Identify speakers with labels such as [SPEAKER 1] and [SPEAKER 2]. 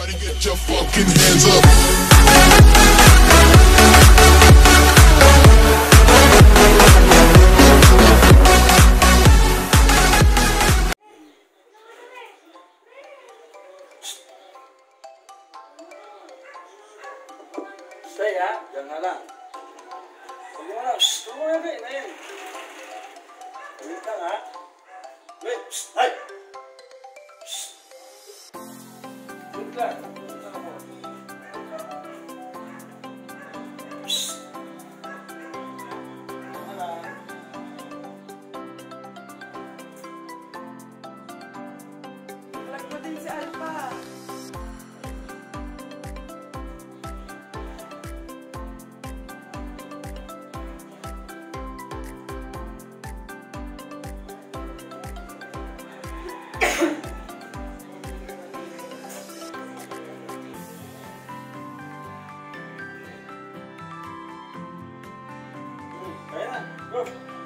[SPEAKER 1] Everybody get your fucking hands up.
[SPEAKER 2] Stay ya, jangan lang. Tulungan lang, tulungan na yun. Wait lang ha. Wait, ay! Wait lang.
[SPEAKER 3] Lag mo din si Alpha.
[SPEAKER 2] Kaya na, go!